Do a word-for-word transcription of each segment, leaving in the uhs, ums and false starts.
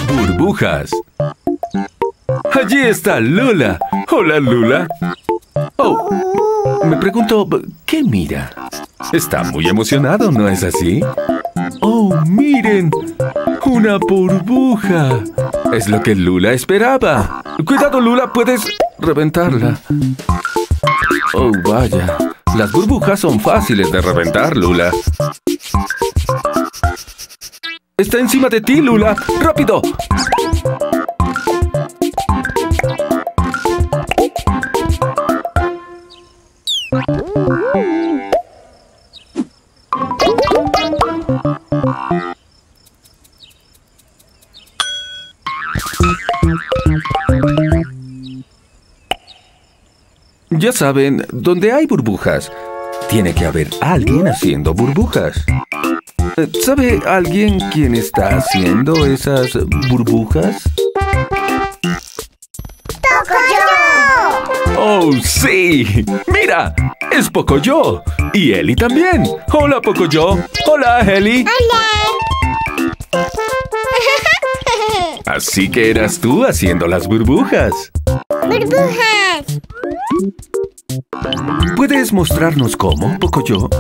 Burbujas. Allí está Lula. Hola, Lula. Oh, me pregunto, ¿qué mira? Está muy emocionado, ¿no es así? ¡Oh, miren! ¡Una burbuja! Es lo que Lula esperaba. ¡Cuidado, Lula! ¡Puedes reventarla! ¡Oh, vaya! Las burbujas son fáciles de reventar, Lula. ¡Está encima de ti, Lula! ¡Rápido! Ya saben, donde hay burbujas, tiene que haber alguien haciendo burbujas. ¿Sabe alguien quién está haciendo esas burbujas? ¡Pocoyo! ¡Oh, sí! ¡Mira! ¡Es Pocoyo! ¡Y Eli también! ¡Hola, Pocoyo! ¡Hola, Eli! ¡Hola! Así que eras tú haciendo las burbujas. ¡Burbujas! ¿Puedes mostrarnos cómo, Pocoyo?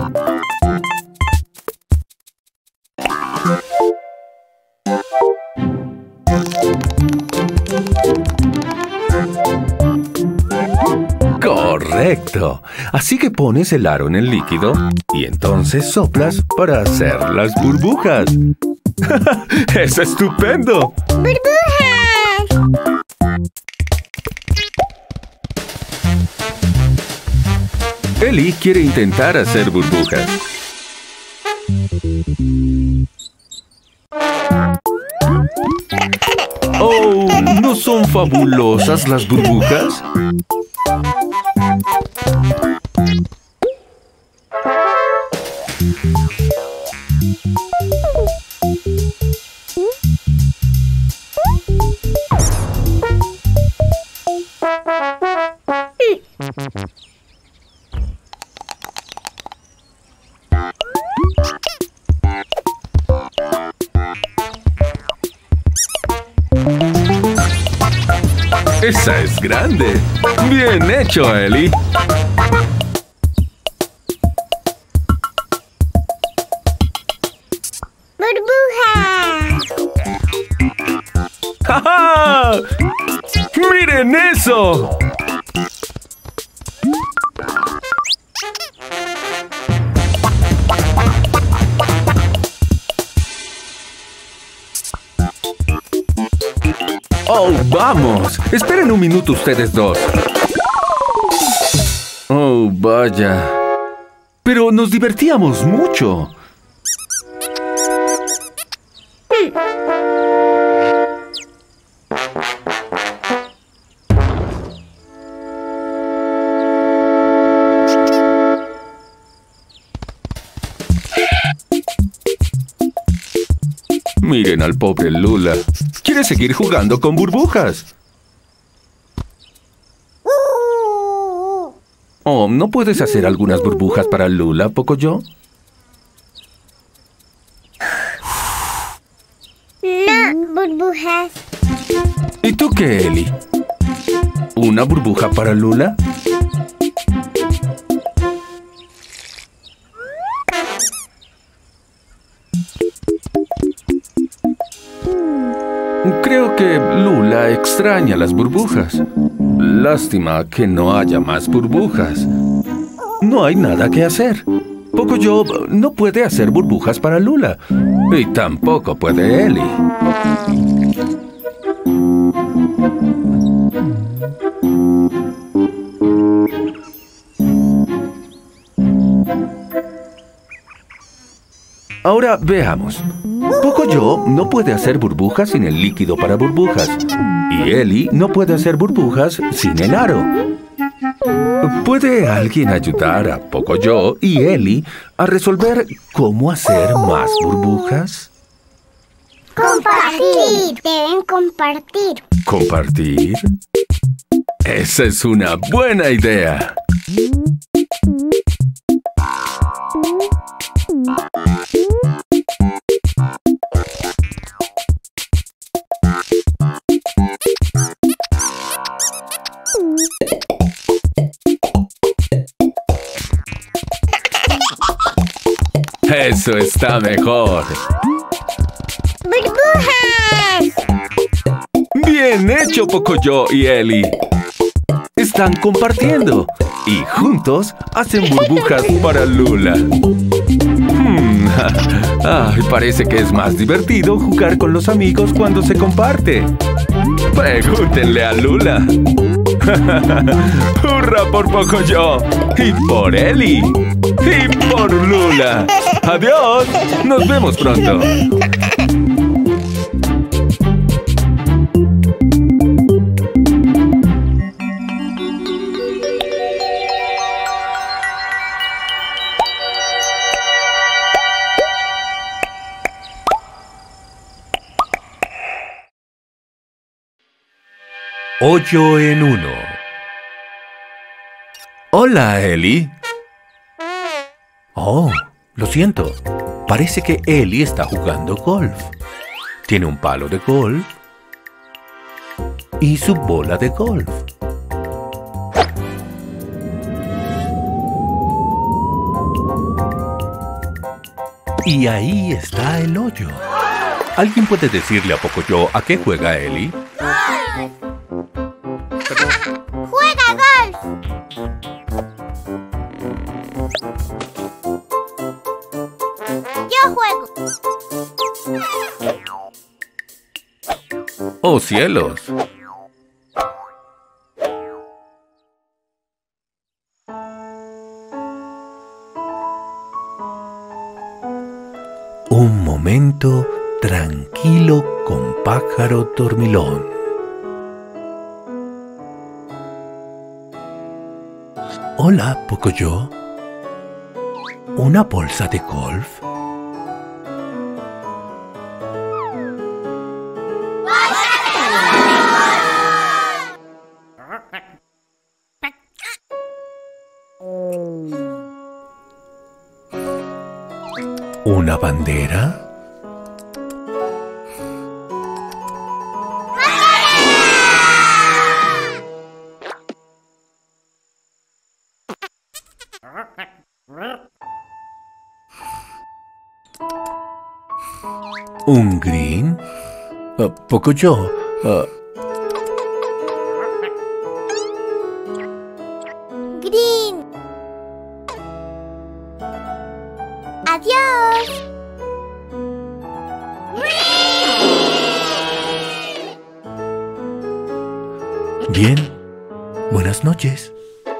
¡Correcto! Así que pones el aro en el líquido y entonces soplas para hacer las burbujas. ¡Es estupendo! ¡Burbujas! Eli quiere intentar hacer burbujas. ¡Oh! ¿No son fabulosas las burbujas? ¡Esa es grande! ¡Bien hecho, Eli! ¡Burbuja! ¡Ja, ja! ¡Miren eso! ¡Oh, vamos! Esperen un minuto ustedes dos. ¡Oh, vaya! Pero nos divertíamos mucho. Miren al pobre Lula. Quiere seguir jugando con burbujas. Oh, ¿no puedes hacer algunas burbujas para Lula, Pocoyo? No, burbujas. ¿Y tú qué, Eli? ¿Una burbuja para Lula? Creo que Lula extraña las burbujas. Lástima que no haya más burbujas. No hay nada que hacer. Pocoyo no puede hacer burbujas para Lula. Y tampoco puede Eli. Ahora veamos. Pocoyo no puede hacer burbujas sin el líquido para burbujas. Y Eli no puede hacer burbujas sin el aro. ¿Puede alguien ayudar a Pocoyo y Eli a resolver cómo hacer más burbujas? ¡Compartir! Deben compartir. ¿Compartir? Esa es una buena idea. Eso está mejor. ¡Burbujas! Bien hecho, Pocoyo y Eli. Están compartiendo y juntos hacen burbujas para Lula. Hmm. Ay, parece que es más divertido jugar con los amigos cuando se comparte. Pregúntenle a Lula. ¡Hurra por Pocoyo! ¡Y por Eli! ¡Y por Lula! ¡Adiós! ¡Nos vemos pronto! Hoyo en uno. Hola, Eli. Oh, lo siento. Parece que Eli está jugando golf. Tiene un palo de golf y su bola de golf. Y ahí está el hoyo. ¿Alguien puede decirle a Pocoyo a qué juega Eli? ¡Juega golf! Yo juego. ¡Oh, cielos! Un momento tranquilo con Pájaro Dormilón. Hola, Pocoyo. ¿Una bolsa de golf? ¿Una bandera? ¿Un green? Uh, Pocoyo, uh, Green. Adiós. bien. Buenas noches.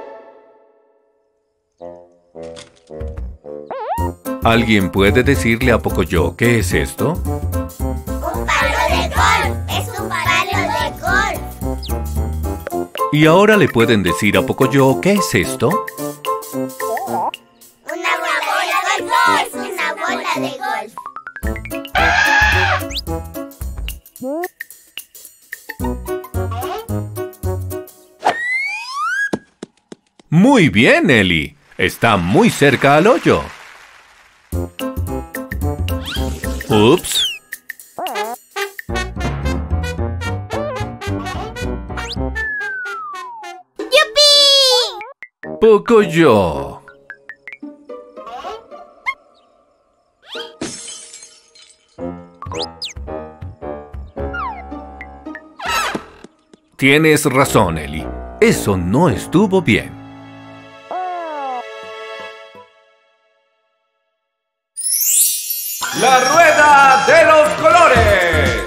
¿Alguien puede decirle a Pocoyo qué es esto? ¡Un palo de golf! ¡Es un palo de golf! Y ahora le pueden decir a Pocoyo qué es esto. ¡Una bola de golf! ¡Es una bola de golf! Muy bien, Eli. Está muy cerca al hoyo. Ups. ¡Yupi! Pocoyo. Tienes razón, Eli. Eso no estuvo bien. ¡La rueda de los colores!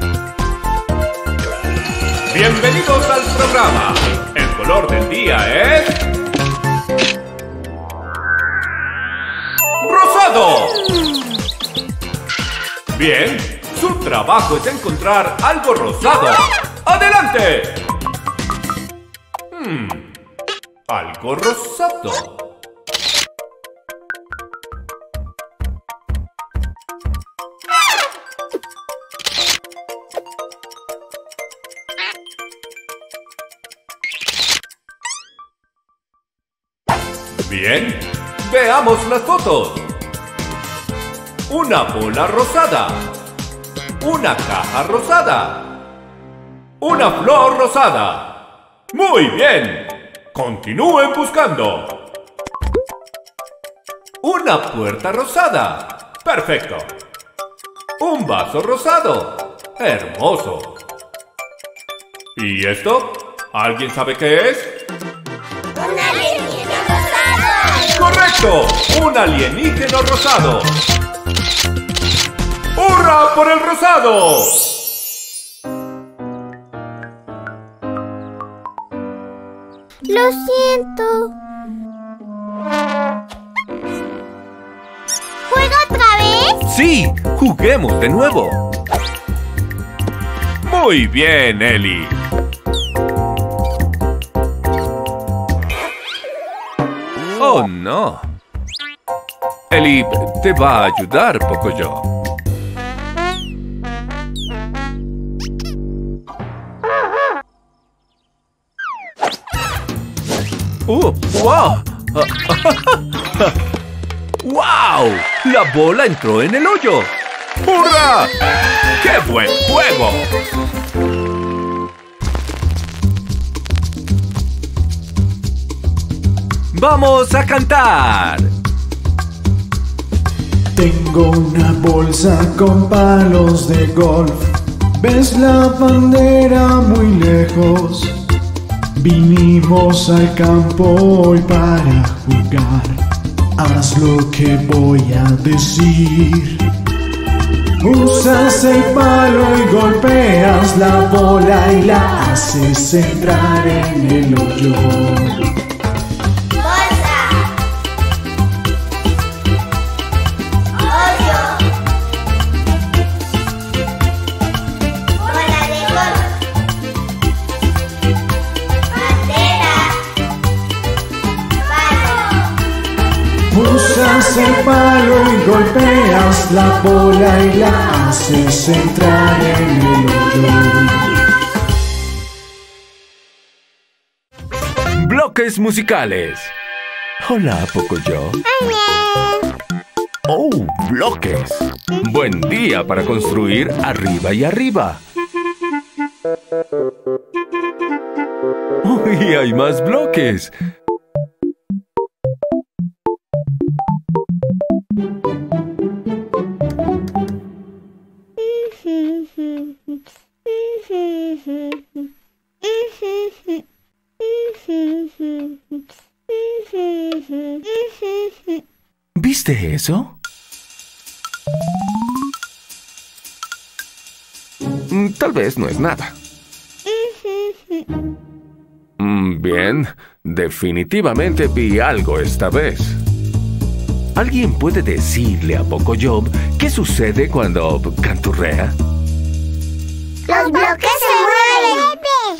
Bienvenidos al programa. El color del día es... ¡rosado! Bien, su trabajo es encontrar algo rosado. ¡Adelante! Hmm, algo rosado. Bien, veamos las fotos. Una bola rosada. Una caja rosada. Una flor rosada. Muy bien. Continúen buscando. Una puerta rosada. Perfecto. Un vaso rosado. Hermoso. ¿Y esto? ¿Alguien sabe qué es? ¡Un alienígena rosado! ¡Correcto! ¡Un alienígena rosado! ¡Hurra por el rosado! Lo siento. ¿Juego otra vez? ¡Sí! ¡Juguemos de nuevo! Muy bien, Ellie. Oh, no. Ellie te va a ayudar, Pocoyo. ¡Uh! ¡Wow! ¡Wow! La bola entró en el hoyo. ¡Hurra! ¡Qué buen juego! ¡Vamos a cantar! Tengo una bolsa con palos de golf. ¿Ves la bandera muy lejos? Vinimos al campo hoy para jugar. Haz lo que voy a decir. Usas el palo y golpeas la bola y la haces entrar en el hoyo. Bolsa. Hoyo. Bola de golf. Bandera. Palo. Usas el palo y golpeas la bola y la haces entrar en el hoyo. Bloques musicales. Hola, Pocoyo. Hola. Oh, bloques. Buen día para construir arriba y arriba. Uy, hay más bloques. ¿Viste eso? Mm, Tal vez no es nada. Mm, Bien, definitivamente vi algo esta vez. ¿Alguien puede decirle a Pocoyo qué sucede cuando canturrea? Los bloques se mueven.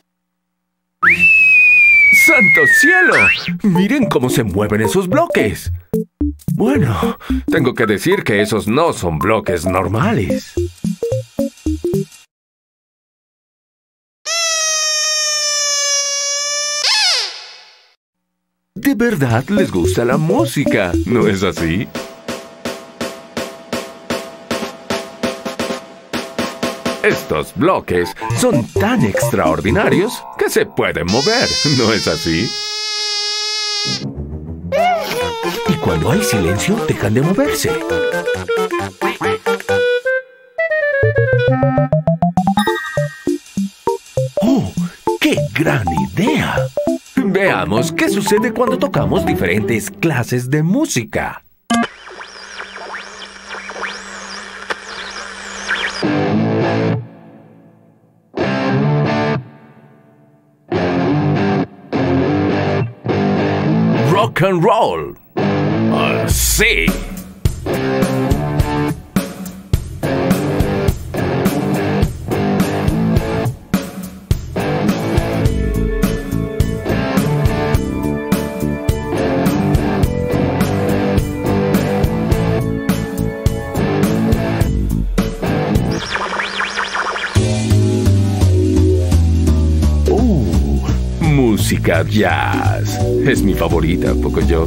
¡Santo cielo! ¡Miren cómo se mueven esos bloques! Bueno, tengo que decir que esos no son bloques normales. De verdad les gusta la música, ¿no es así? Estos bloques son tan extraordinarios que se pueden mover, ¿no es así? Y cuando hay silencio, dejan de moverse. ¡Oh! ¡Qué gran idea! Veamos qué sucede cuando tocamos diferentes clases de música. Rock and roll. Ah, sí. Uh, música jazz. Es mi favorita, Pocoyo.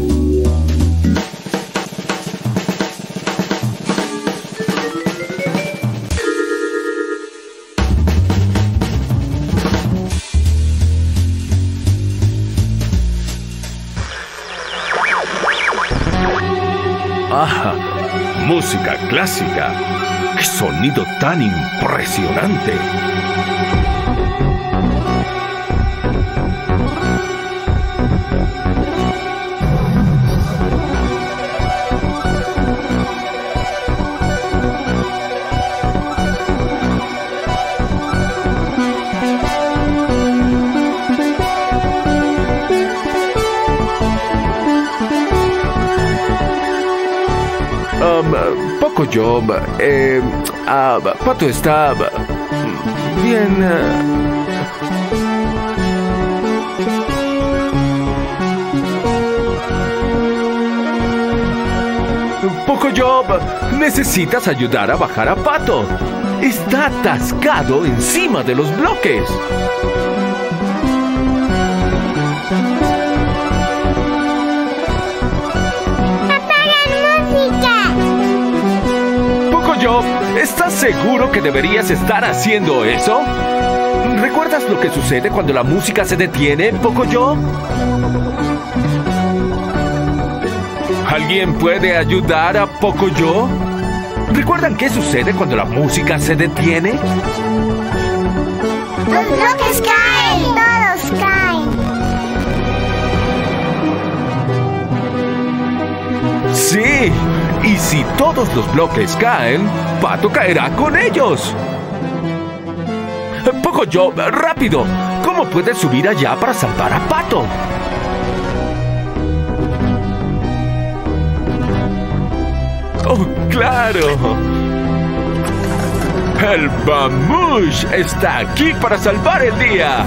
música clásica. ¡Qué sonido tan impresionante! Um, Pocoyo, eh, uh, Pato está bien. Uh... Pocoyo, necesitas ayudar a bajar a Pato. Está atascado encima de los bloques. ¿Estás seguro que deberías estar haciendo eso? ¿Recuerdas lo que sucede cuando la música se detiene, Pocoyo? ¿Alguien puede ayudar a Pocoyo? ¿Recuerdan qué sucede cuando la música se detiene? Los bloques caen. Todos caen. ¡Sí! Y si todos los bloques caen, Pato caerá con ellos. Pocoyo, rápido. ¿Cómo puedes subir allá para salvar a Pato? ¡Oh, claro! El Vamoosh está aquí para salvar el día.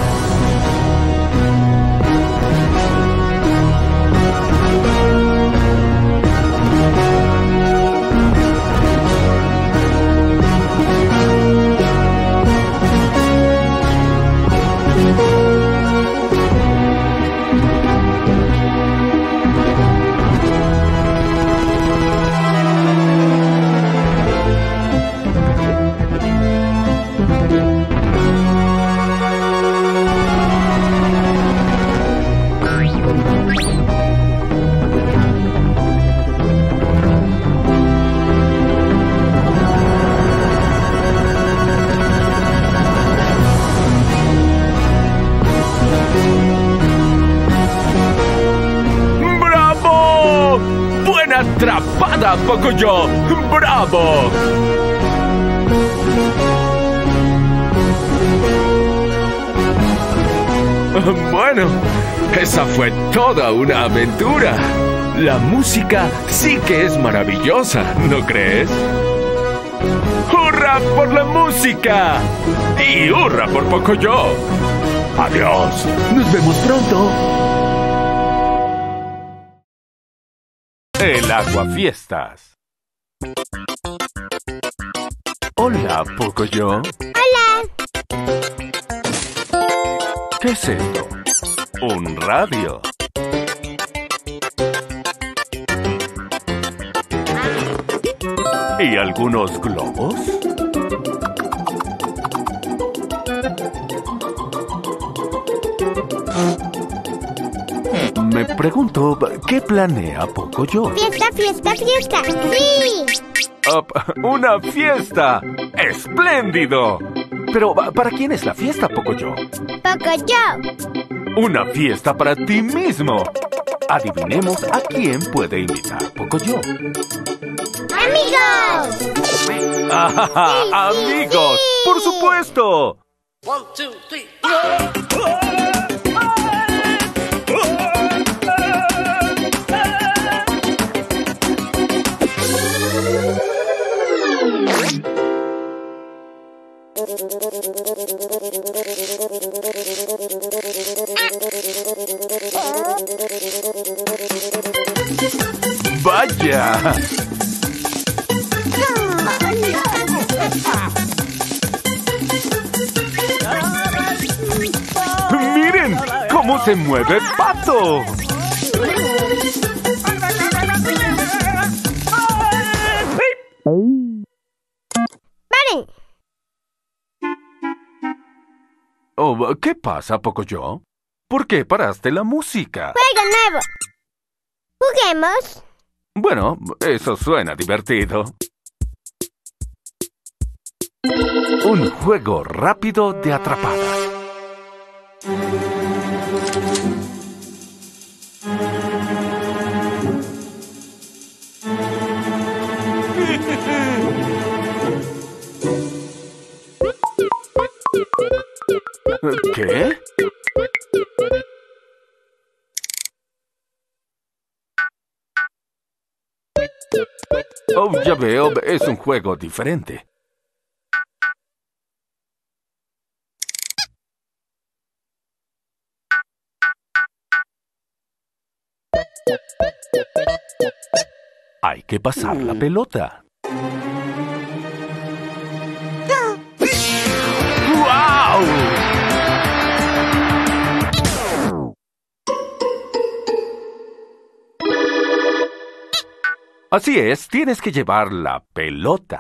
¡Atrapada, Pocoyo! ¡Bravo! Bueno, esa fue toda una aventura. La música sí que es maravillosa, ¿no crees? ¡Hurra por la música! ¡Y hurra por Pocoyo! ¡Adiós! ¡Nos vemos pronto! El Aguafiestas. Hola, Pocoyo. Hola. ¿Qué es esto? Un radio. ¿Y algunos globos? Me pregunto, ¿qué planea Pocoyo? Fiesta, fiesta, fiesta. ¡Sí! Uh, ¡Una fiesta! ¡Espléndido! Pero, ¿para quién es la fiesta, Pocoyo? Pocoyo. ¡Una fiesta para ti mismo! Adivinemos a quién puede invitar Pocoyo. ¡Amigos! ¡Ah, sí, amigos! sí. ¡Por supuesto! One, two, three. ¡Vaya! ¡Miren cómo se mueve Pato! ¡Paren! Oh, ¿qué pasa, Pocoyo? ¿Por qué paraste la música? ¡Juego nuevo! ¡Juguemos! Bueno, eso suena divertido. Un juego rápido de atrapadas. ¿Qué? Oh, ya veo, es un juego diferente. Hay que pasar la pelota. ¡Guau! Así es, tienes que llevar la pelota.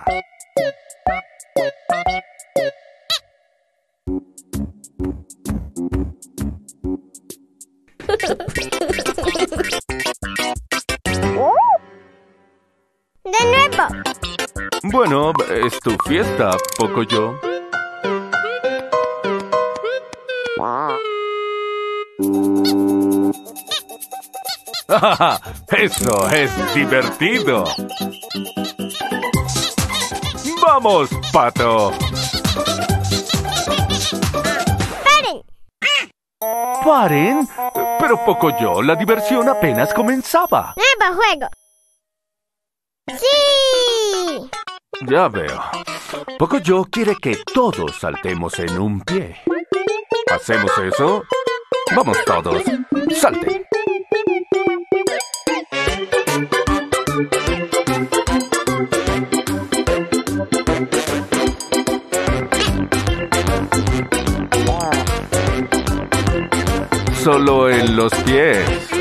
De nuevo. Bueno, es tu fiesta, Pocoyo. ¡Eso es divertido! ¡Vamos, Pato! ¡Paren! ¡Paren! Pero Pocoyo, la diversión apenas comenzaba. ¡Nuevo juego! ¡Sí! Ya veo. Pocoyo quiere que todos saltemos en un pie. ¿Hacemos eso? Vamos todos. ¡Salten! Solo en los pies.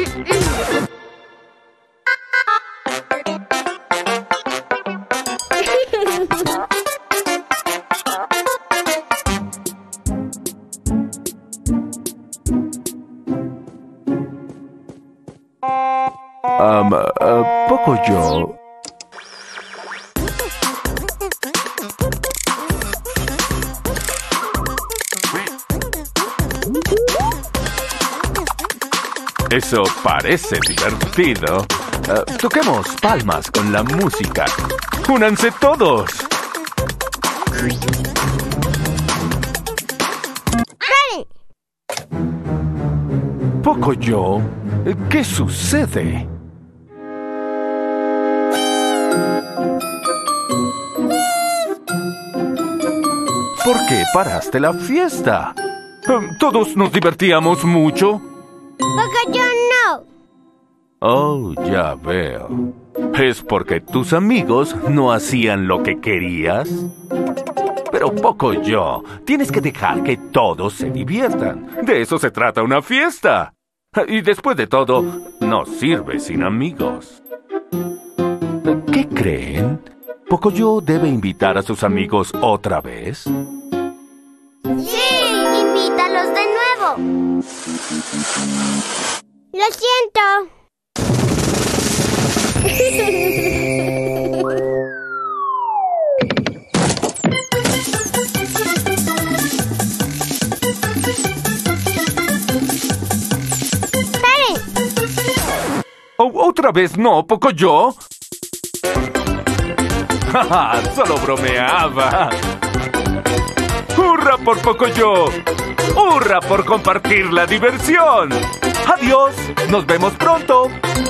Um, uh, Pocoyo. Eso parece divertido. Uh, toquemos palmas con la música. ¡Únanse todos! ¡Paren! Pocoyo, ¿qué sucede? ¿Por qué paraste la fiesta? Um, ¿Todos nos divertíamos mucho? Pocoyo no. Oh, ya veo. ¿Es porque tus amigos no hacían lo que querías? Pero Pocoyo, tienes que dejar que todos se diviertan. De eso se trata una fiesta. Y después de todo, no sirve sin amigos. ¿Qué creen? ¿Pocoyo debe invitar a sus amigos otra vez? ¡Sí! ¡Invítalos de nuevo! Lo siento. ¡Paren! Oh, ¿otra vez no, Pocoyo? ¡Ja, solo bromeaba! ¡Hurra por Pocoyo! ¡Hurra por compartir la diversión! ¡Adiós! ¡Nos vemos pronto!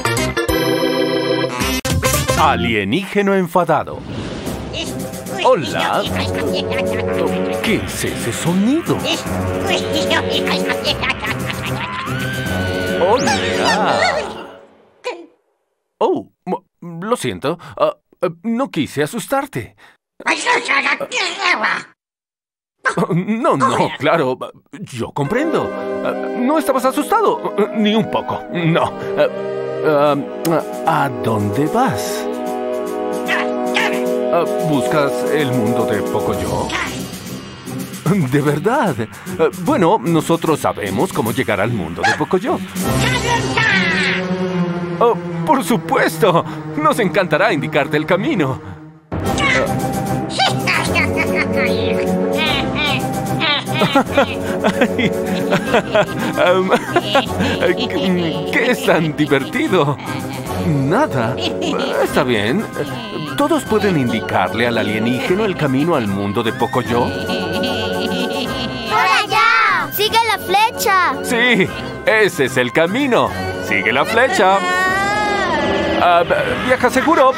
Alienígeno enfadado. Hola. ¿Qué es ese sonido? Hola. Oh, lo siento. Uh, uh, no quise asustarte. Uh, no, no, claro. Yo comprendo. Uh, no estabas asustado. Uh, ni un poco. No. Uh, uh, ¿A dónde vas? Uh, ¿Buscas el mundo de Pocoyo? ¿De verdad? Uh, bueno, nosotros sabemos cómo llegar al mundo de Pocoyo. Oh, por supuesto. Nos encantará indicarte el camino. um, ¿Qué es tan divertido? Nada. Está bien. ¿Todos pueden indicarle al alienígeno el camino al mundo de Pocoyo? ¡Por allá! ¡Sigue la flecha! Sí, ese es el camino. Sigue la flecha. Uh, viaja seguro.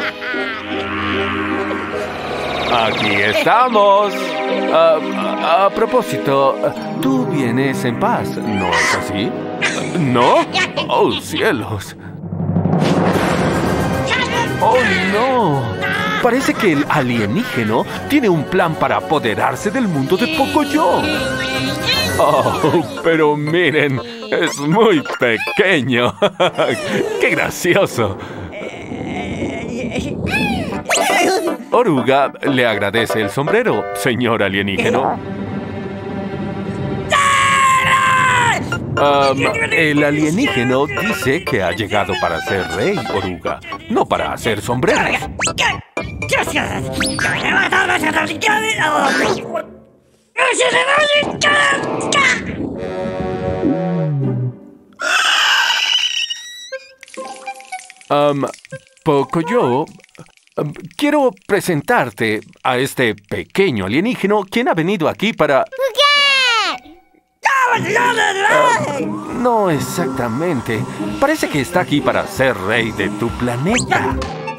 Aquí estamos. Uh, a propósito, tú vienes en paz, ¿no es así? ¿No? ¡Oh, cielos! ¡Oh, no! Parece que el alienígeno tiene un plan para apoderarse del mundo de Pocoyo. ¡Oh, pero miren! ¡Es muy pequeño! ¡Qué gracioso! Oruga le agradece el sombrero, señor alienígeno. Um, el alienígeno dice que ha llegado para ser rey, Oruga, no para hacer sombreros. Um, Pocoyo, um, quiero presentarte a este pequeño alienígeno quien ha venido aquí para... Uh, no exactamente. Parece que está aquí para ser rey de tu planeta.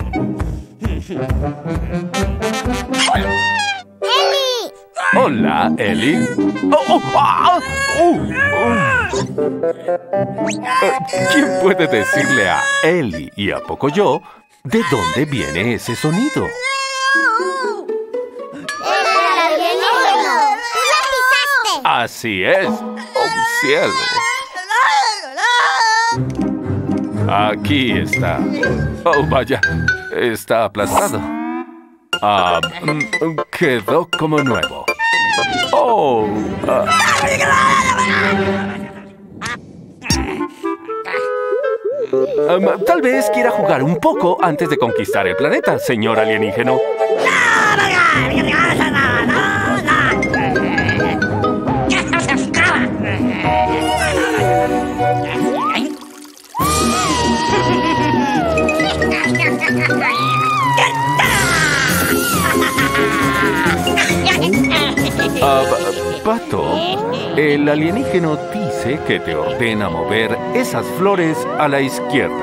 ¡Eli! Hola, Eli. Oh, oh, ah, uh, uh. ¿Quién puede decirle a Eli y a Pocoyo de dónde viene ese sonido? ¡El alienígeno! ¡Tú lo pisaste! Así es. ¡Oh, cielo! Aquí está. Oh, vaya. Está aplastado. Ah, mm, quedó como nuevo. Oh. ah. Um, tal vez quiera jugar un poco antes de conquistar el planeta, señor alienígeno. Uh, Pato, el alienígeno dice que te ordena mover esas flores a la izquierda.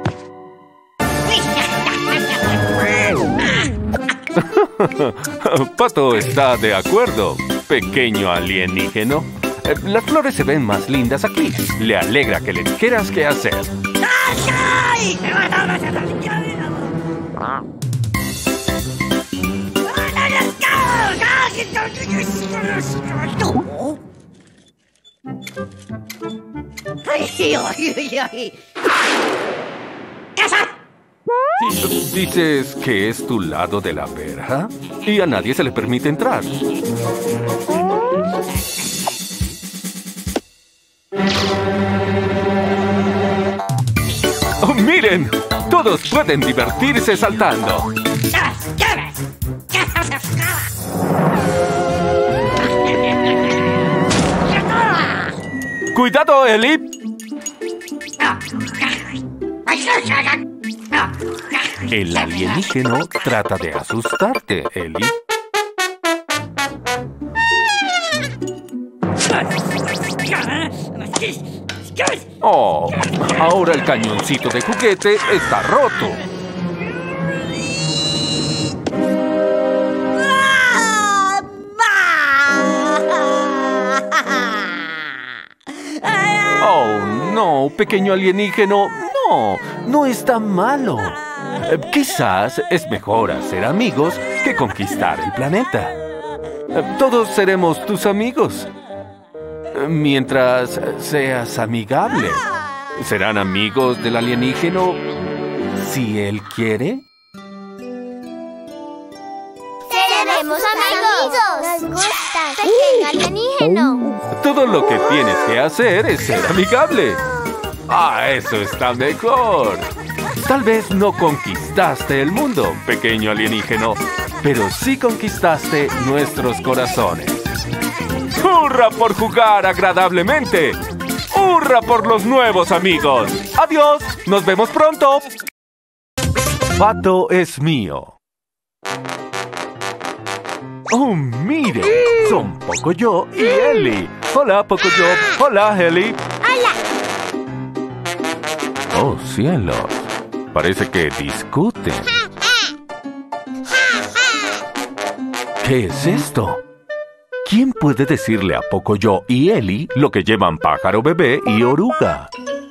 Pato está de acuerdo, pequeño alienígeno. Eh, Las flores se ven más lindas aquí. Le alegra que le dijeras qué hacer. Dices que es tu lado de la verja y a nadie se le permite entrar. ¡Oh, miren! Todos pueden divertirse saltando. ¡Cuidado, Eli! El alienígeno trata de asustarte, Eli. Oh, ahora el cañoncito de juguete está roto. Oh, no, pequeño alienígeno. No, no es tan malo. Eh, quizás es mejor hacer amigos que conquistar el planeta. Eh, todos seremos tus amigos. Eh, mientras seas amigable. ¿Serán amigos del alienígeno si él quiere? ¡Seremos amigos! ¡Nos gusta! ¡Pequeño alienígeno! Todo lo que tienes que hacer es ser amigable. ¡Ah, eso está mejor! Tal vez no conquistaste el mundo, pequeño alienígeno, pero sí conquistaste nuestros corazones. ¡Hurra por jugar agradablemente! ¡Hurra por los nuevos amigos! ¡Adiós! ¡Nos vemos pronto! Pato es mío. ¡Oh, mire! Son Pocoyo y Ellie. Hola, Pocoyo. Hola, Ellie. Hola. Oh, cielos. Parece que discuten. ¿Qué es esto? ¿Quién puede decirle a Pocoyo y Ellie lo que llevan Pájaro Bebé y Oruga?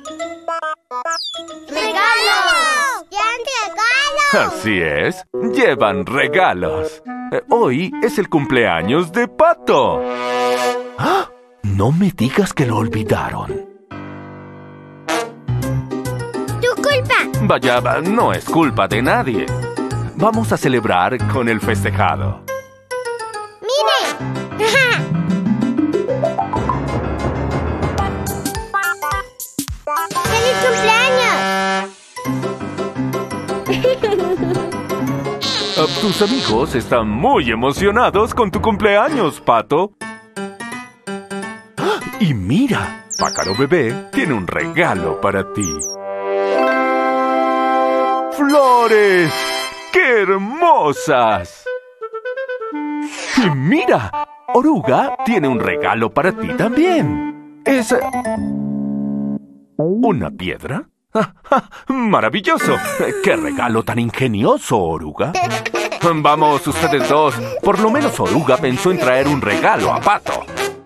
¡Regalos! ¡Llevan regalos! Así es, llevan regalos. Eh, Hoy es el cumpleaños de Pato. ¡Ah! No me digas que lo olvidaron. ¡Tu culpa! Vaya, no es culpa de nadie. Vamos a celebrar con el festejado. ¡Mire! ¡Feliz cumpleaños! Uh, tus amigos están muy emocionados con tu cumpleaños, Pato. ¡Ah! Y mira, Pájaro Bebé tiene un regalo para ti. ¡Flores! ¡Qué hermosas! Y mira, Oruga tiene un regalo para ti también. ¿Es una piedra? ¡Ah, ah, ¡maravilloso! ¡Qué regalo tan ingenioso, Oruga! Vamos, ustedes dos. Por lo menos Oruga pensó en traer un regalo a Pato.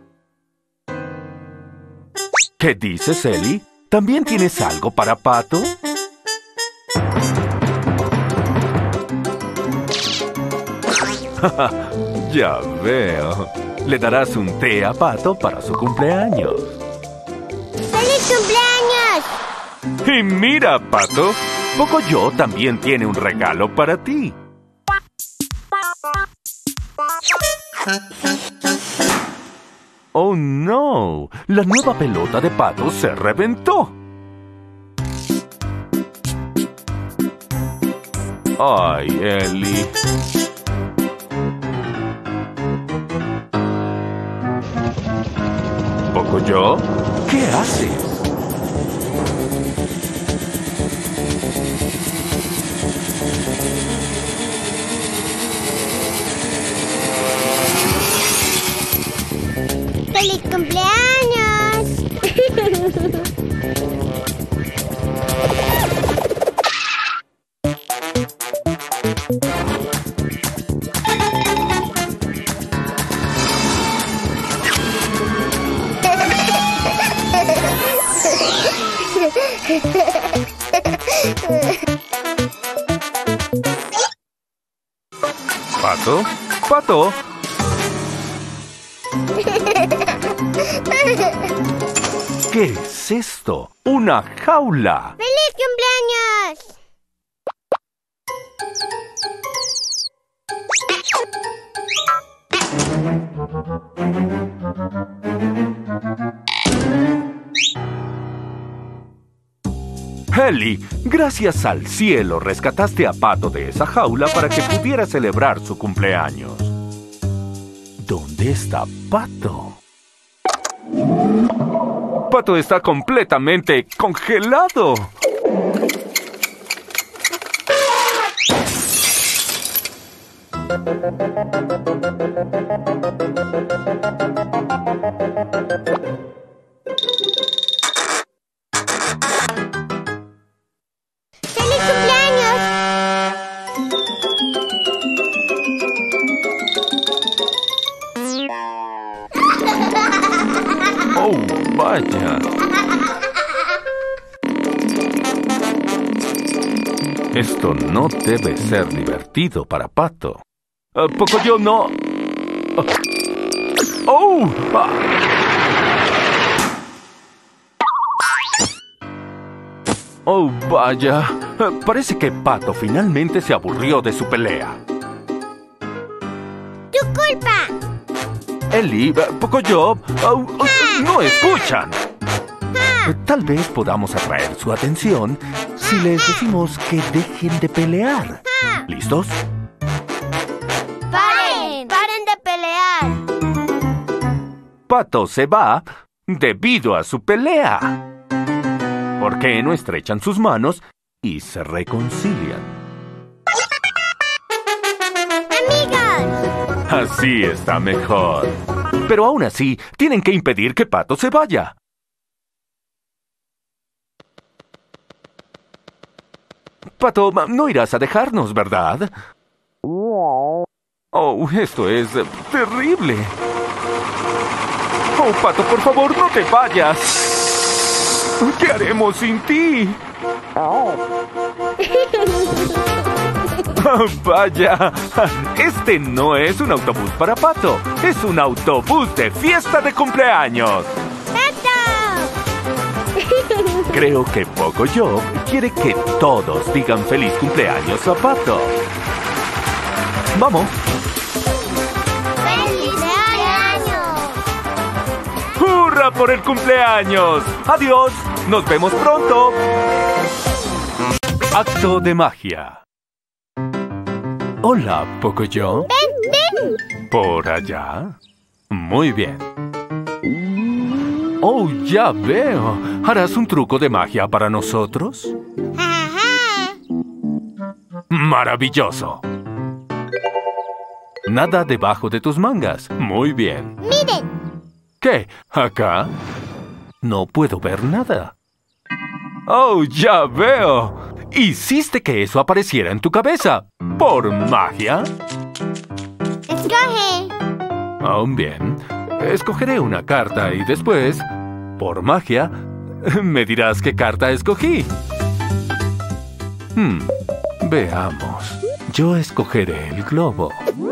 ¿Qué dices, Ellie? ¿También tienes algo para Pato? Ya veo. Le darás un té a Pato para su cumpleaños. ¡Feliz cumpleaños! Y mira, Pato, Pocoyo también tiene un regalo para ti. ¡Oh, no! La nueva pelota de Pato se reventó. ¡Ay, Ellie! ¿Pocoyo? ¿Qué haces? ¡Feliz cumpleaños! ¿Pato? ¡Pato! ¿Qué es esto? ¡Una jaula! ¡Feliz cumpleaños! Ellie, gracias al cielo rescataste a Pato de esa jaula para que pudiera celebrar su cumpleaños. ¿Dónde está Pato? Pato está completamente congelado. ¡Feliz cumpleaños! ¡Oh, vaya! Esto no debe ser divertido para Pato. Uh, Pocoyo, no... Uh, ¡Oh! Ah. ¡Oh, vaya! Uh, parece que Pato finalmente se aburrió de su pelea. ¡Tu culpa! Ellie, uh, Pocoyo... Uh, uh, ¡no escuchan! ¡Ah! Tal vez podamos atraer su atención si les decimos que dejen de pelear. ¿Listos? ¡Paren! ¡Paren de pelear! Pato se va debido a su pelea. ¿Por qué no estrechan sus manos y se reconcilian? ¡Amigos! Así está mejor. Pero aún así, tienen que impedir que Pato se vaya. Pato, no irás a dejarnos, ¿verdad? Oh, esto es terrible. Oh, Pato, por favor, no te vayas. ¿Qué haremos sin ti? Oh, vaya, este no es un autobús para Pato. Es un autobús de fiesta de cumpleaños. Creo que Pocoyo quiere que todos digan feliz cumpleaños a Pato. ¡Vamos! ¡Feliz cumpleaños! ¡Hurra por el cumpleaños! ¡Adiós! ¡Nos vemos pronto! Acto de magia. Hola, Pocoyo. ¡Ven, ven! ¿Por allá? Muy bien. Oh, ya veo. ¿Harás un truco de magia para nosotros? ¡Ajá! ¡Maravilloso! Nada debajo de tus mangas. Muy bien. ¡Miren! ¿Qué? ¿Acá? No puedo ver nada. ¡Oh, ya veo! Hiciste que eso apareciera en tu cabeza. ¿Por magia? ¡Escoge! Oh, bien. Escogeré una carta y después, por magia, me dirás qué carta escogí. Hmm, veamos. Yo escogeré el globo.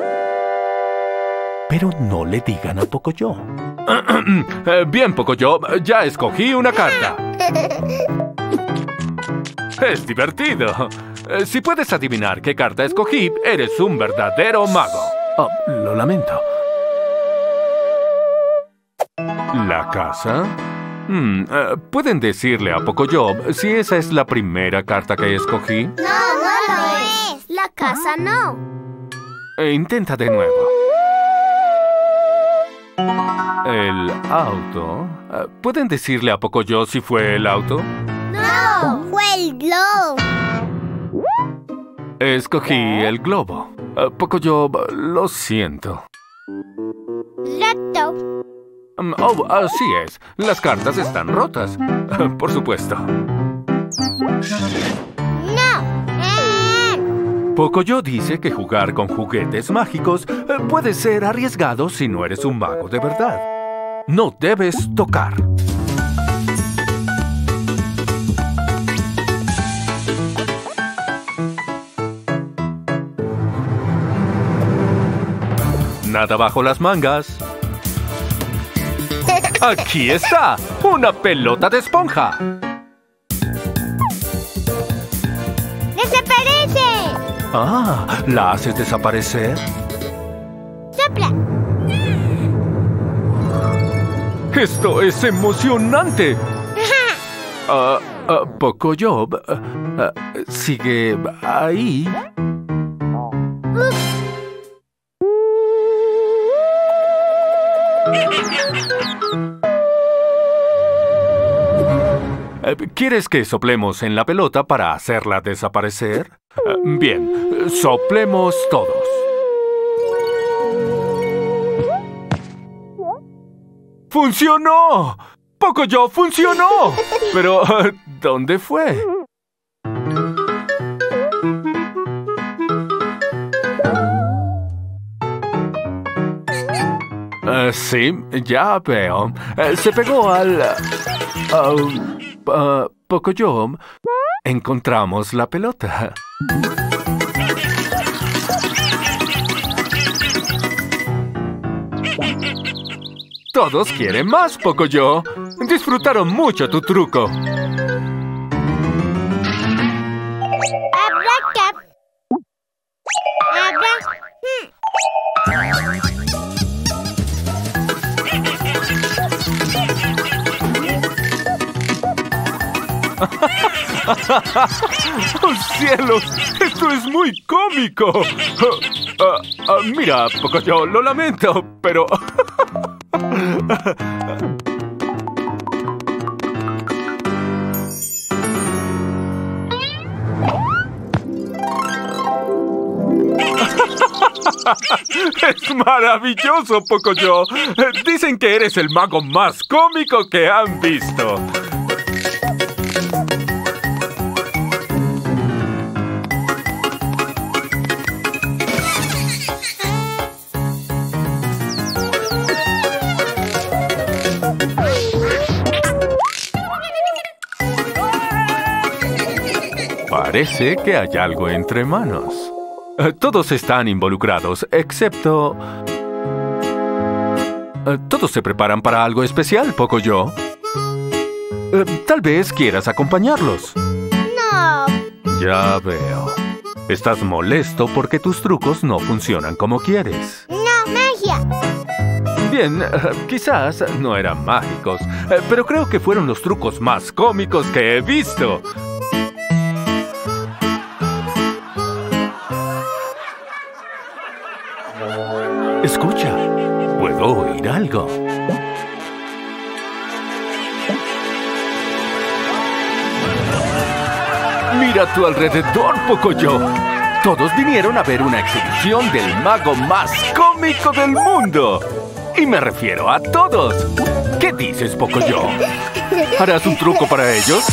Pero no le digan a Pocoyo. Bien, Pocoyo, ya escogí una carta. Es divertido. Si puedes adivinar qué carta escogí, eres un verdadero mago. Oh, lo lamento. ¿La casa? Hmm, uh, ¿pueden decirle a Pocoyo si esa es la primera carta que escogí? ¡No, no lo es! ¡La casa no! E intenta de nuevo. El auto. Uh, ¿Pueden decirle a Pocoyo si fue el auto? ¡No! ¡Fue el globo! Escogí el globo. Uh, Pocoyo, lo siento. ¡Lato! Um, oh, así es. Las cartas están rotas. Uh, por supuesto. ¡No! ¡Eh! Pocoyo dice que jugar con juguetes mágicos uh, puede ser arriesgado si no eres un mago de verdad. No debes tocar. Nada bajo las mangas. ¡Aquí está! ¡Una pelota de esponja! ¡Desaparece! Ah, ¿la haces desaparecer? ¡Sopla! ¡Esto es emocionante! Ah, uh, uh, Pocoyo, uh, uh, sigue ahí. ¿Quieres que soplemos en la pelota para hacerla desaparecer? Bien, soplemos todos. ¡Funcionó! ¡Pocoyo, funcionó! Pero, ¿dónde fue? Uh, sí, ya veo. Uh, se pegó al... Uh, uh, Pocoyo. Encontramos la pelota. Todos quieren más, Pocoyo. Disfrutaron mucho tu truco. ¡Abracap! ¡Abra! ¡Oh, cielos! ¡Esto es muy cómico! Uh, uh, uh, mira, Pocoyo, lo lamento, pero... ¡Es maravilloso, Pocoyo! Dicen que eres el mago más cómico que han visto. Parece que hay algo entre manos. Todos están involucrados, excepto... Todos se preparan para algo especial, Pocoyo. Tal vez quieras acompañarlos. No. Ya veo. Estás molesto porque tus trucos no funcionan como quieres. No, magia. Bien, quizás no eran mágicos, pero creo que fueron los trucos más cómicos que he visto. Escucha, puedo oír algo. Mira a tu alrededor, Pocoyo. Todos vinieron a ver una exhibición del mago más cómico del mundo. Y me refiero a todos. ¿Qué dices, Pocoyo? ¿Harás un truco para ellos?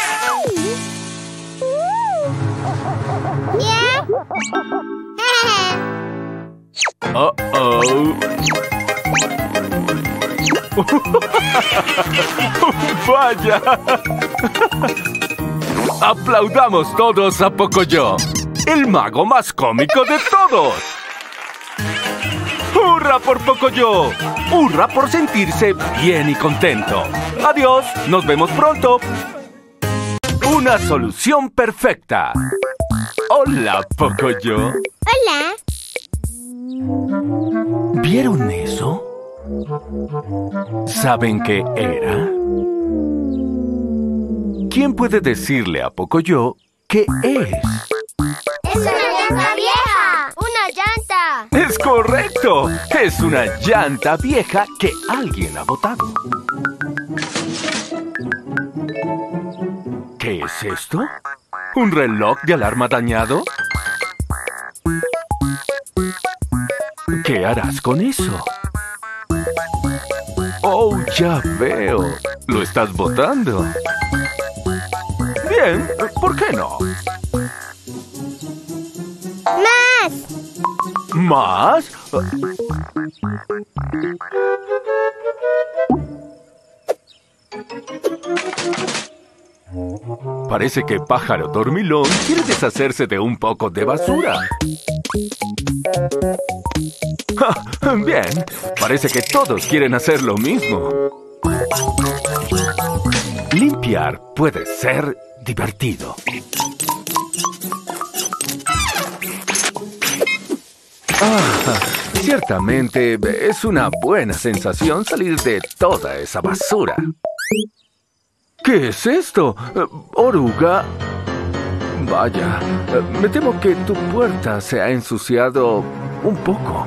Uh-oh. ¡Vaya! ¡Aplaudamos todos a Pocoyo, el mago más cómico de todos! ¡Hurra por Pocoyo! ¡Hurra por sentirse bien y contento! ¡Adiós! ¡Nos vemos pronto! ¡Una solución perfecta! ¡Hola, Pocoyo! Hola. ¿Vieron eso? ¿Saben qué era? ¿Quién puede decirle a Pocoyo qué es? ¡Es una llanta vieja! ¡Una llanta! ¡Es correcto! Es una llanta vieja que alguien ha botado. ¿Qué es esto? ¿Un reloj de alarma dañado? ¿Qué harás con eso? ¡Oh, ya veo! ¡Lo estás botando! Bien, ¿por qué no? ¡Más! ¿Más? Parece que Pájaro Dormilón quiere deshacerse de un poco de basura. Bien, parece que todos quieren hacer lo mismo. Limpiar puede ser divertido. Ah, ciertamente es una buena sensación salir de toda esa basura. ¿Qué es esto? ¿Oruga? Vaya, me temo que tu puerta se ha ensuciado un poco.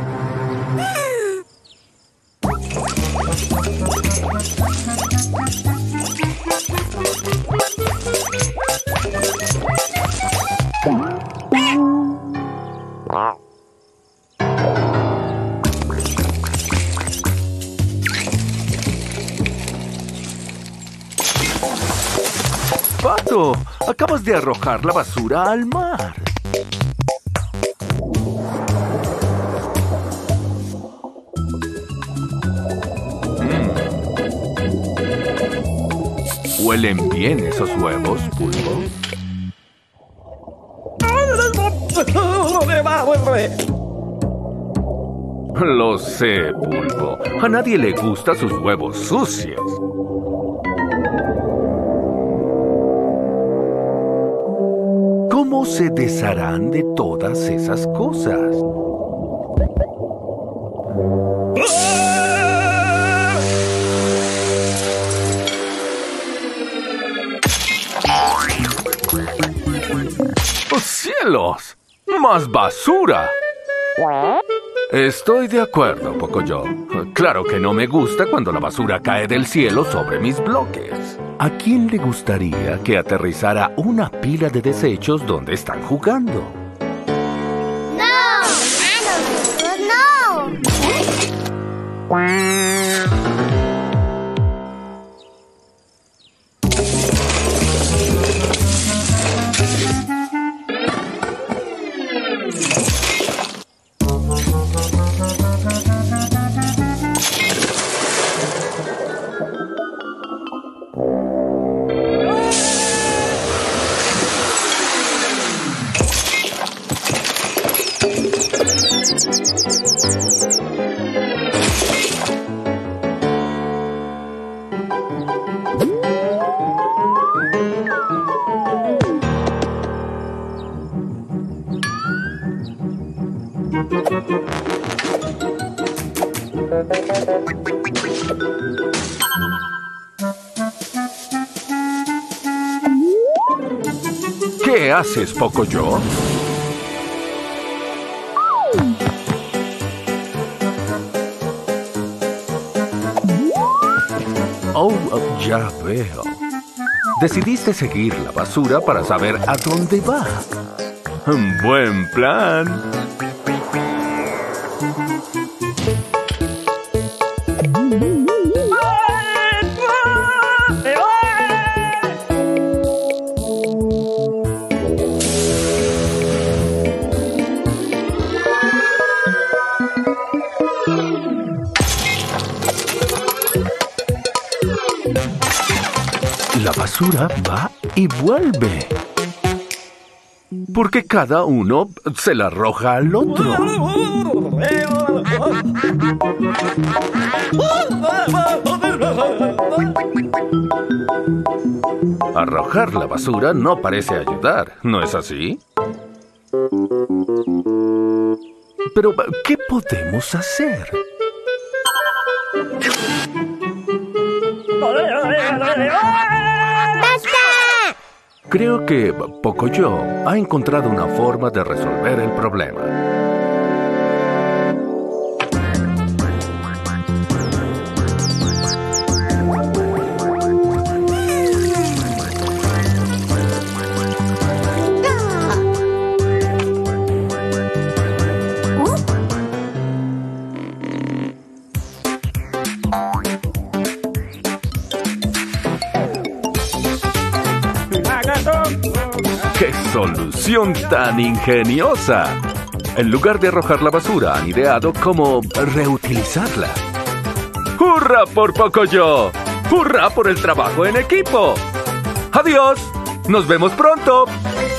Pato, acabas de arrojar la basura al mar. Mm. ¿Huelen bien esos huevos, Pulpo? Lo sé, Pulpo. A nadie le gustan sus huevos sucios. ¿Cómo se desharán de todas esas cosas? ¡Cielos! ¡Más basura! Estoy de acuerdo, Pocoyo. Claro que no me gusta cuando la basura cae del cielo sobre mis bloques. ¿A quién le gustaría que aterrizara una pila de desechos donde están jugando? ¡No! ¡Ah, no! ¿Qué haces, Pocoyo? Oh, ya veo. Decidiste seguir la basura para saber a dónde va. Buen plan. La basura va y vuelve. Porque cada uno se la arroja al otro. Arrojar la basura no parece ayudar, ¿no es así? Pero, ¿qué podemos hacer? Creo que Pocoyo ha encontrado una forma de resolver el problema. ¡Qué solución tan ingeniosa! En lugar de arrojar la basura, han ideado cómo reutilizarla. ¡Hurra por Pocoyo! ¡Hurra por el trabajo en equipo! ¡Adiós! ¡Nos vemos pronto!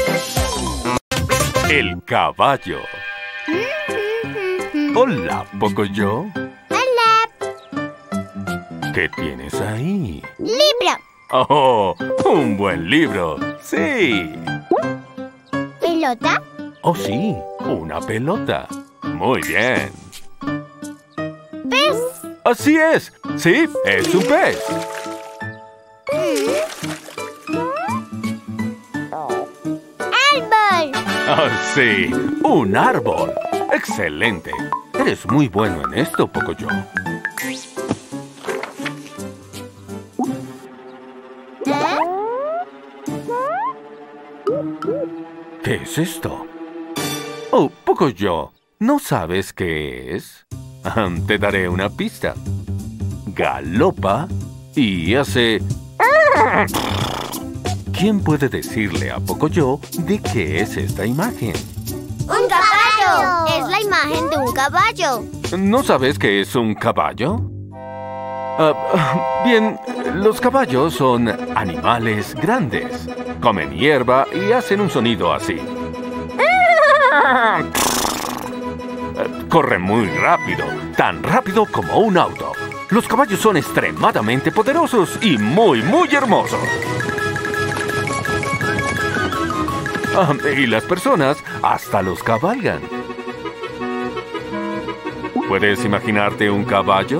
El caballo. Hola, Pocoyo. Hola. ¿Qué tienes ahí? Libro. ¡Oh! ¡Un buen libro! ¡Sí! ¿Pelota? ¡Oh, sí! ¡Una pelota! ¡Muy bien! ¿Pez? ¡Así es! ¡Sí! ¡Es un pez! ¡Árbol! ¡Oh, sí! ¡Un árbol! ¡Excelente! Eres muy bueno en esto, Pocoyo. ¿Qué es esto? Oh, Pocoyo, ¿no sabes qué es? Te daré una pista. Galopa y hace... ¿Quién puede decirle a Pocoyo de qué es esta imagen? ¡Un caballo! Es la imagen de un caballo. ¿No sabes qué es un caballo? Uh, bien, los caballos son animales grandes. Comen hierba y hacen un sonido así. Uh, corren muy rápido, tan rápido como un auto. Los caballos son extremadamente poderosos y muy, muy hermosos. Uh, y las personas hasta los cabalgan. ¿Puedes imaginarte un caballo?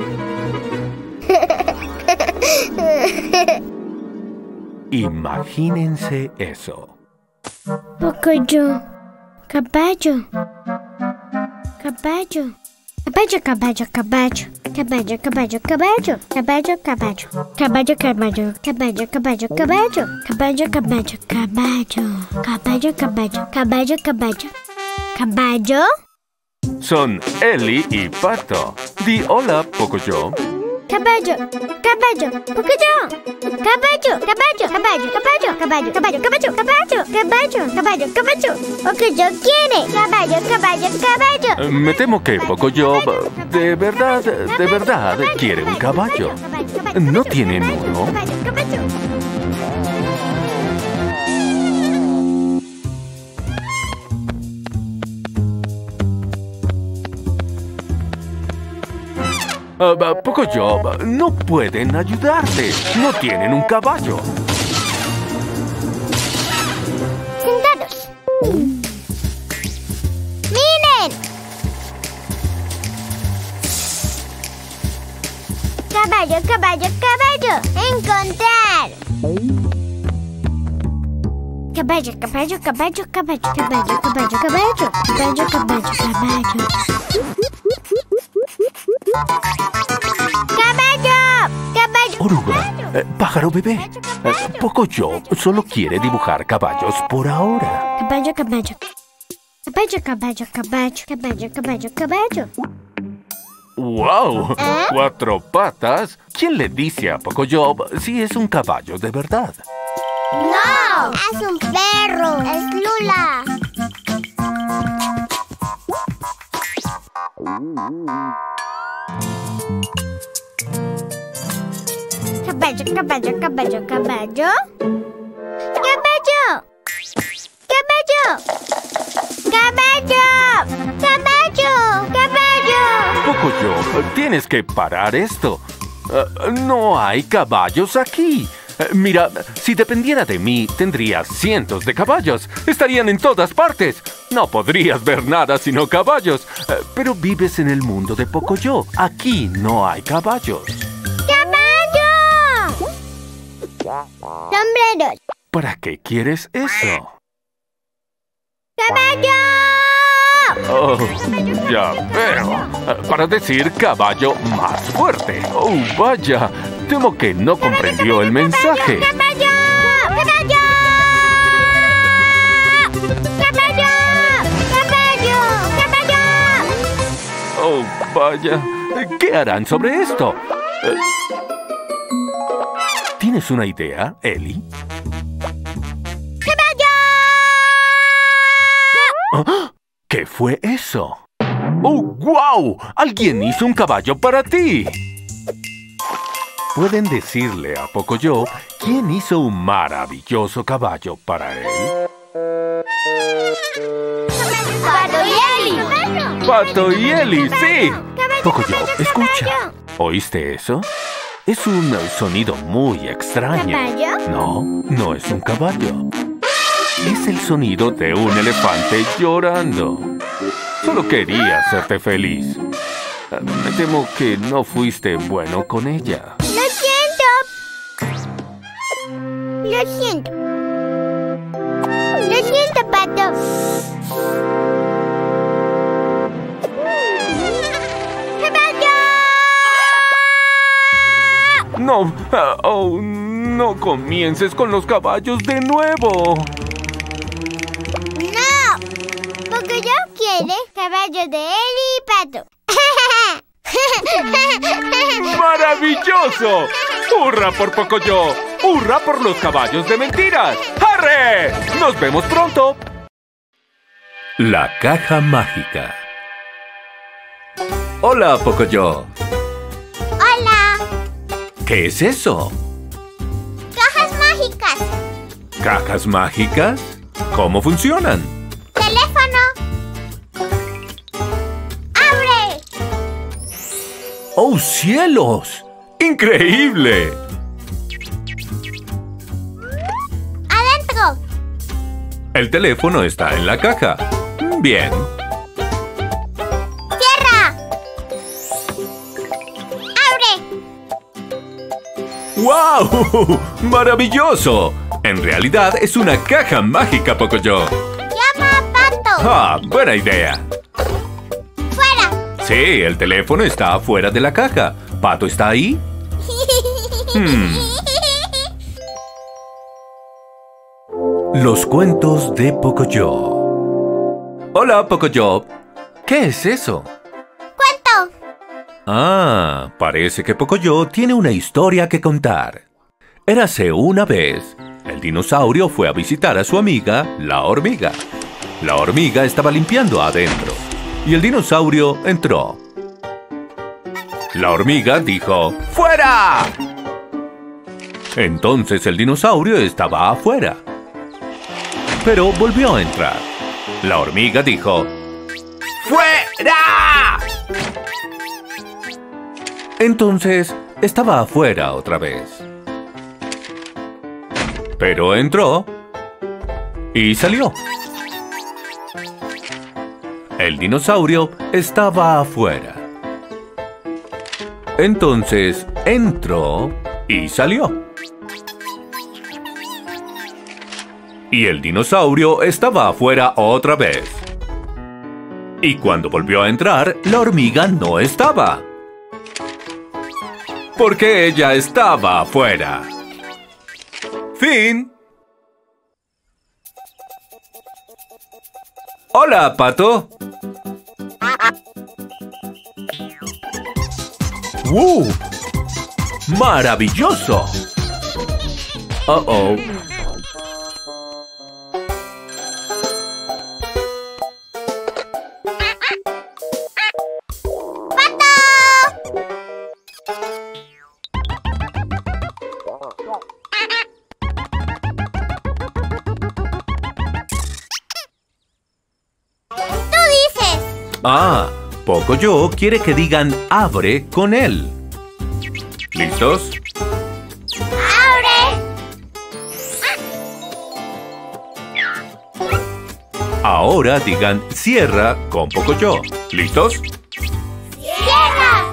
Imagínense eso. Pocoyo, Caballo. Caballo. Caballo, caballo, caballo. Caballo, caballo, caballo. Caballo, caballo. Caballo, caballo. Caballo, caballo, caballo. Caballo, caballo, caballo. Caballo, caballo. Caballo, caballo. ¿Caballo? Son Ellie y Pato. Di hola, Pocoyo. Caballo, caballo, Pocoyo. Caballo, caballo, caballo, caballo, caballo, caballo, caballo, caballo, caballo, caballo, caballo. Pocoyo quiere. Caballo, caballo, caballo. Me temo que Pocoyo de verdad, de verdad quiere un caballo. ¿No tienen uno? Caballo, caballo. Uh, Pocoyo, no pueden ayudarte. No tienen un caballo. Sentados. ¡Miren! Caballo, caballo, caballo. Encontrar. Caballo, caballo, caballo, caballo, caballo, caballo, caballo, caballo, caballo, caballo. ¡Caballo! ¡Caballo! Oruga, eh, pájaro bebé. Eh, Pocoyo solo quiere dibujar caballos por ahora. Caballo, caballo. Caballo, caballo, caballo, caballo, caballo, caballo. ¡Wow! ¿Eh? ¿Cuatro patas? ¿Quién le dice a Pocoyo si es un caballo de verdad? ¡No! ¡Es un perro! ¡Es Lula! Caballo, caballo, caballo, caballo. ¡Caballo! ¡Caballo! ¡Caballo! ¡Caballo! ¡Caballo! Pocoyo, tienes que parar esto. Uh, no hay caballos aquí. Uh, mira, si dependiera de mí, tendría cientos de caballos. Estarían en todas partes. No podrías ver nada sino caballos. Uh, pero vives en el mundo de Pocoyo. Aquí no hay caballos. ¡Caballo! Sombreros. ¿Para qué quieres eso? ¡Caballo! Oh, ya veo. Uh, para decir caballo más fuerte. Oh, vaya. Temo que no comprendió el mensaje. ¡Caballo! ¡Caballo! ¡Caballo! ¡Caballo! ¡Caballo! Oh, vaya. ¿Qué harán sobre esto? Eh, ¿Tienes una idea, Ellie? ¡Caballo! ¿Ah? ¿Qué fue eso? ¡Oh, guau! ¡Alguien hizo un caballo para ti! ¿Pueden decirle a Pocoyo quién hizo un maravilloso caballo para él? ¡Pato y Ellie! ¡Pato y Ellie, sí! Caballo, Pocoyo, caballo, escucha. caballo. ¿Oíste eso? Es un sonido muy extraño. ¿Caballo? No, no es un caballo. Es el sonido de un elefante llorando. Solo quería hacerte feliz. Me temo que no fuiste bueno con ella. ¡Lo siento! Lo siento. Lo siento, Pato. ¡Caballo! No, ah, oh, no comiences con los caballos de nuevo. ¡No! Porque yo quiero caballo de Ellie y Pato. ¡Maravilloso! ¡Hurra por Pocoyo! ¡Hurra por los caballos de mentiras! ¡Arre! ¡Nos vemos pronto! La caja mágica. Hola, Pocoyo. ¡Hola! ¿Qué es eso? ¡Cajas mágicas! ¿Cajas mágicas? ¿Cómo funcionan? ¡Teléfono! ¡Abre! ¡Oh, cielos! ¡Increíble! ¡Adentro! El teléfono está en la caja. Bien. ¡Cierra! ¡Abre! ¡Wow! ¡Maravilloso! En realidad es una caja mágica, Pocoyo. ¡Llama a Pato! ¡Ah! ¡Buena idea! ¡Fuera! Sí, el teléfono está afuera de la caja. ¿Pato está ahí? Hmm. Los cuentos de Pocoyo. Hola, Pocoyo. ¿Qué es eso? ¡Cuento! Ah, parece que Pocoyo tiene una historia que contar. Érase una vez, el dinosaurio fue a visitar a su amiga, la hormiga. La hormiga estaba limpiando adentro y el dinosaurio entró. La hormiga dijo, ¡fuera! Entonces el dinosaurio estaba afuera, pero volvió a entrar. La hormiga dijo, ¡fuera! Entonces estaba afuera otra vez, pero entró y salió. El dinosaurio estaba afuera. Entonces entró y salió. Y el dinosaurio estaba afuera otra vez. Y cuando volvió a entrar, la hormiga no estaba, porque ella estaba afuera. Fin. Hola, Pato. ¡Wow! ¡Maravilloso! Oh, oh. Ah, Pocoyo quiere que digan abre con él. ¿Listos? ¡Abre! Ahora digan cierra con Pocoyo. ¿Listos? ¡Cierra!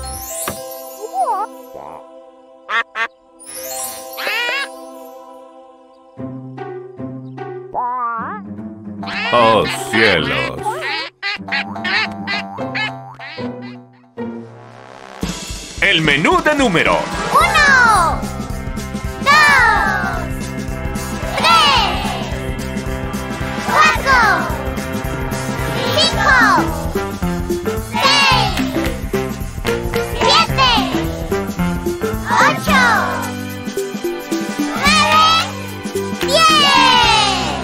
¡Oh, cielos! El menú de números. ¡Uno! ¡Dos! ¡Tres! ¡Cuatro! ¡Cinco! ¡Seis! ¡Siete! ¡Ocho! ¡Nueve! ¡Diez!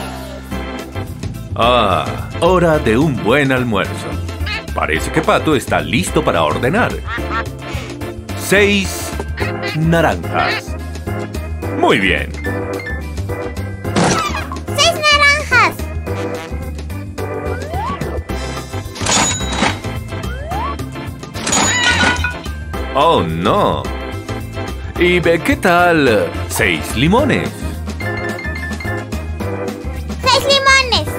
Ah, hora de un buen almuerzo. Parece que Pato está listo para ordenar. Seis naranjas. Muy bien. ¡Seis naranjas! Oh, no. ¿Y ve qué tal? Seis limones. ¡Seis limones!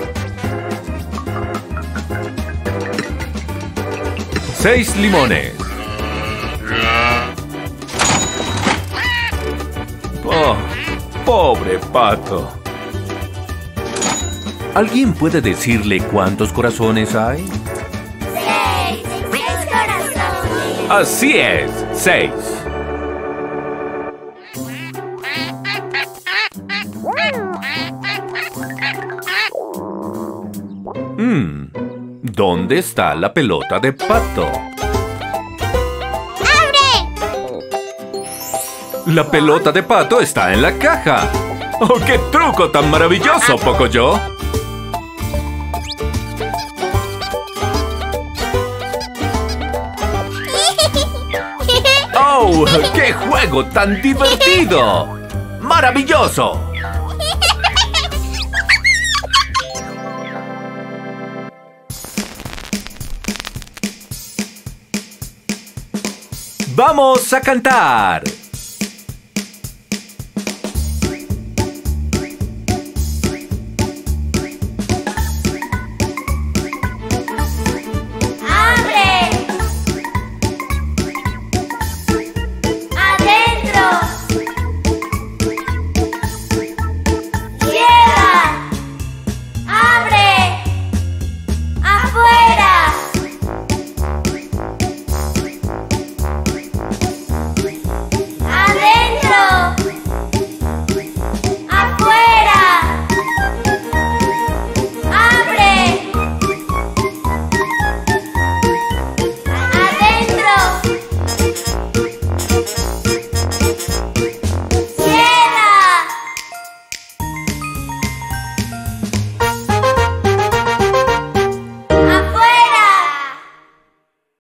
Seis limones. Oh, pobre Pato. ¿Alguien puede decirle cuántos corazones hay? ¡Seis! ¡Seis corazones! Así es, seis. Hmm, ¿dónde está la pelota de Pato? La pelota de Pato está en la caja. ¡Oh, qué truco tan maravilloso, Pocoyo! ¡Oh, qué juego tan divertido! ¡Maravilloso! ¡Vamos a cantar!